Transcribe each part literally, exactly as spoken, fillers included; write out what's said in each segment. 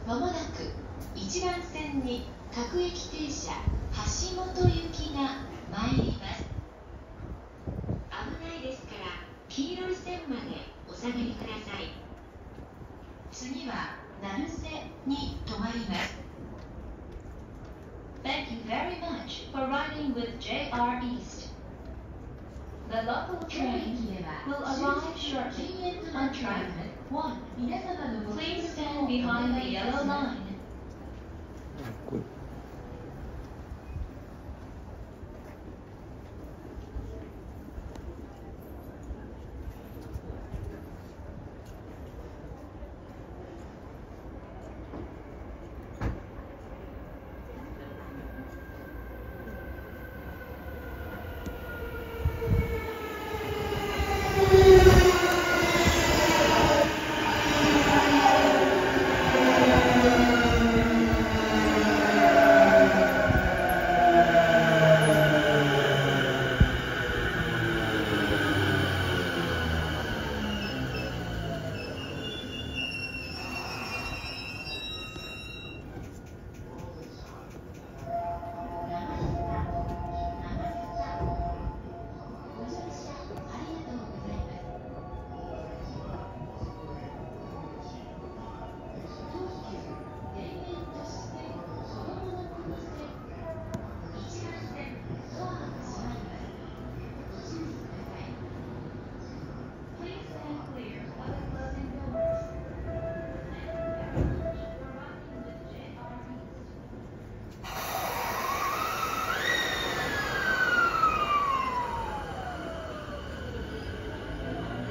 まもなく一番線に各駅停車橋本行きが参ります。危ないですから黄色い線までお下がりください。次は成瀬に停まります。 Thank you very much for riding with ジェイアール East. The local train will arrive shortly on track one. Please stand behind the yellow line. これ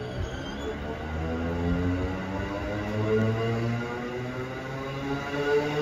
「